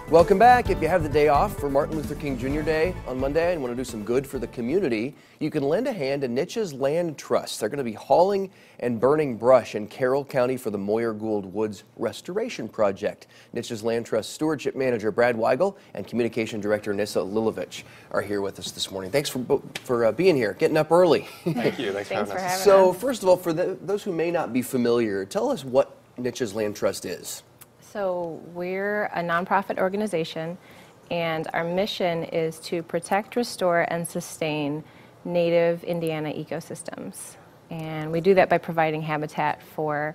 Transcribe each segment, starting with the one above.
Welcome back. If you have the day off for Martin Luther King Jr. Day on Monday and want to do some good for the community, you can lend a hand to NICHES Land Trust. They're going to be hauling and burning brush in Carroll County for the Moyer Gould Woods Restoration Project. NICHES Land Trust Stewardship Manager Brad Weigel and Communication Director Nissa Lilovich are here with us this morning. Thanks for being here, getting up early. Thank you. Thanks for having us. So first of all, for those who may not be familiar, tell us what NICHES Land Trust is. So we're a nonprofit organization, and our mission is to protect, restore, and sustain native Indiana ecosystems. And we do that by providing habitat for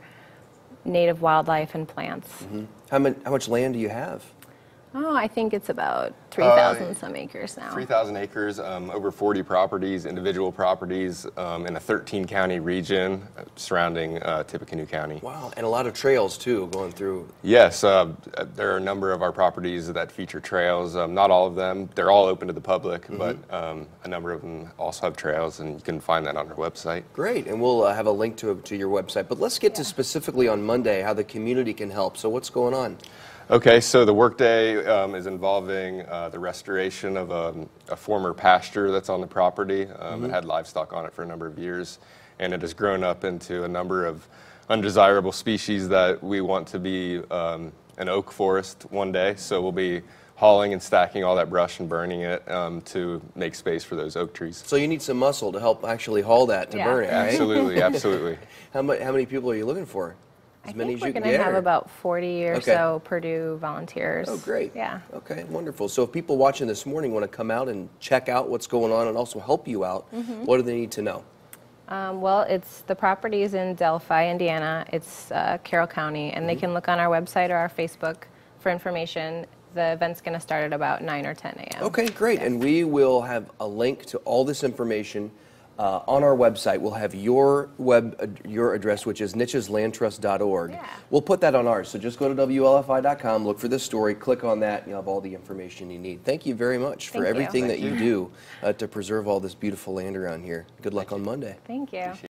native wildlife and plants. Mm-hmm. How much land do you have? Oh, I think it's about 3,000 some acres now. 3,000 acres, over 40 properties, individual properties in a 13-county region surrounding Tippecanoe County. Wow, and a lot of trails too going through. Yes, there are a number of our properties that feature trails. Not all of them, they're all open to the public, but a number of them also have trails, and you can find that on our website. Great, and we'll have a link to your website. But let's get to specifically on Monday how the community can help. So what's going on? Okay, so the workday is involving the restoration of a former pasture that's on the property. It had livestock on it for a number of years, and it has grown up into a number of undesirable species that we want to be an oak forest one day. So we'll be hauling and stacking all that brush and burning it to make space for those oak trees. So you need some muscle to help actually haul that to burn it, right? Absolutely, absolutely. How many people are you looking for? I think we're going to have about 40 or so Purdue volunteers. Oh, great. Yeah. Okay, wonderful. So if people watching this morning want to come out and check out what's going on and also help you out, what do they need to know? Well, it's the properties in Delphi, Indiana. It's Carroll County, and they can look on our website or our Facebook for information. The event's going to start at about 9 or 10 a.m. Okay, great. And we will have a link to all this information on our website. We'll have your address, which is nicheslandtrust.org. Yeah. We'll put that on ours. So just go to WLFI.com, look for this story, click on that, and you'll have all the information you need. Thank you very much for everything that you do to preserve all this beautiful land around here. Good luck on Monday. Thank you.